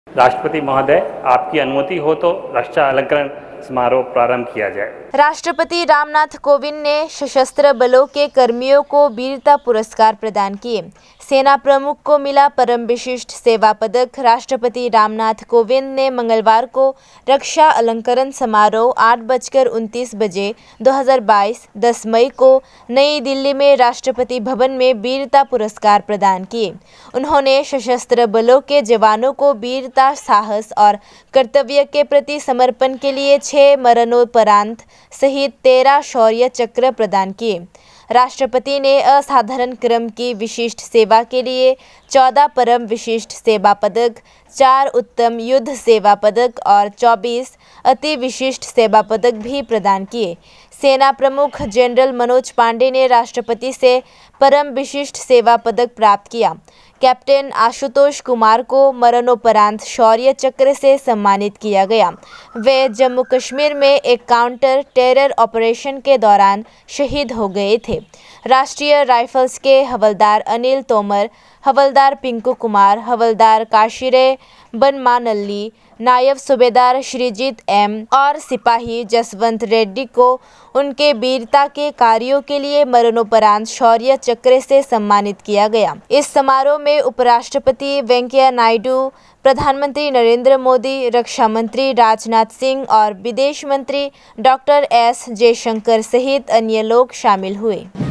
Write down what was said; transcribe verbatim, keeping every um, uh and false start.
राष्ट्रपति महोदय, आपकी अनुमति हो तो रक्षा अलंकरण समारोह प्रारंभ किया जाए। राष्ट्रपति रामनाथ कोविंद ने सशस्त्र बलों के कर्मियों को वीरता पुरस्कार प्रदान किए। सेना प्रमुख को मिला परम विशिष्ट सेवा पदक। राष्ट्रपति रामनाथ कोविंद ने मंगलवार को रक्षा अलंकरण समारोह आठ बजकर उनतीस बजे दो हज़ार बाईस दस मई को नई दिल्ली में राष्ट्रपति भवन में वीरता पुरस्कार प्रदान किए। उन्होंने सशस्त्र बलों के जवानों को वीरता, साहस और कर्तव्य के प्रति समर्पण के लिए छह मरणोपरांत सहित तेरह शौर्य चक्र प्रदान किए। राष्ट्रपति ने असाधारण क्रम की विशिष्ट सेवा के लिए चौदह परम विशिष्ट सेवा पदक, चार उत्तम युद्ध सेवा पदक और चौबीस अति विशिष्ट सेवा पदक भी प्रदान किए। सेना प्रमुख जनरल मनोज पांडे ने राष्ट्रपति से परम विशिष्ट सेवा पदक प्राप्त किया। कैप्टन आशुतोष कुमार को मरणोपरांत शौर्य चक्र से सम्मानित किया गया। वे जम्मू कश्मीर में एक काउंटर टेरर ऑपरेशन के दौरान शहीद हो गए थे। राष्ट्रीय राइफल्स के हवलदार अनिल तोमर, हवलदार पिंकू कुमार, हवलदार काशिरे बनमानल्ली, नायब सूबेदार श्रीजीत एम और सिपाही जसवंत रेड्डी को उनके वीरता के कार्यों के लिए मरणोपरांत शौर्य चक्र से सम्मानित किया गया। इस समारोह में उपराष्ट्रपति वेंकैया नायडू, प्रधानमंत्री नरेंद्र मोदी, रक्षा मंत्री राजनाथ सिंह और विदेश मंत्री डॉक्टर एस जयशंकर सहित अन्य लोग शामिल हुए।